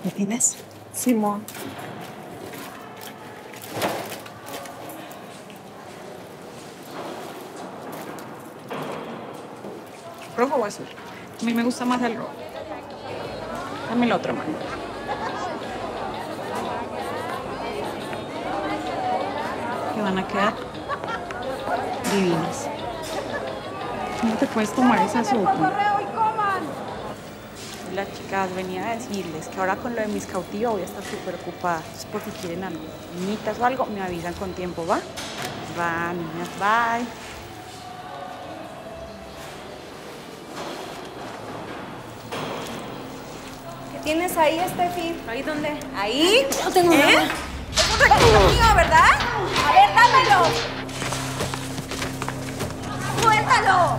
¿Me tienes? Simón. ¿Rojo o azul? A mí me gusta más el rojo. Dame el otro, mano. Que van a quedar divinas. ¿Cómo te puedes tomar esa sopa? Las chicas, venía a decirles que ahora con lo de mis cautivos voy a estar súper ocupada. Entonces, por si quieren algo, niñitas o algo, me avisan con tiempo, ¿va? Va, niñas, bye. ¿Qué tienes ahí, Steffi? ¿Ahí dónde? ¿Ahí? No tengo nada. Es un regalo mío, ¿verdad? A ver, dámelo. ¡Suéltalo!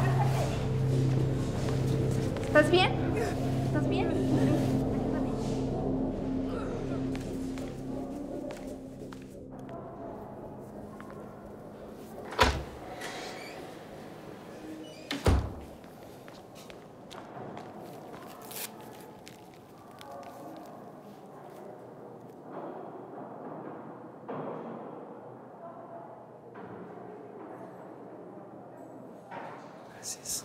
¿Estás bien? ¿Estás bien? Gracias.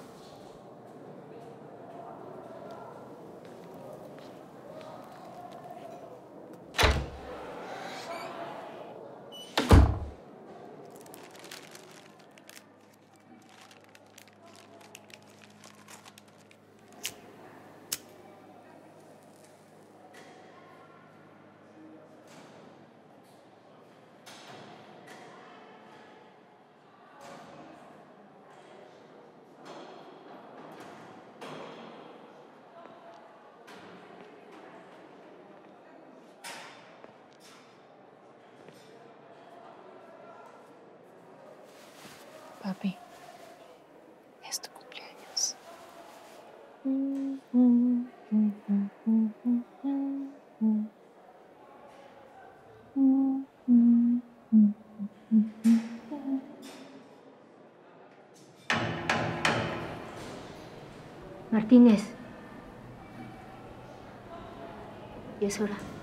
Papi, es tu cumpleaños. Martínez. Y es hora.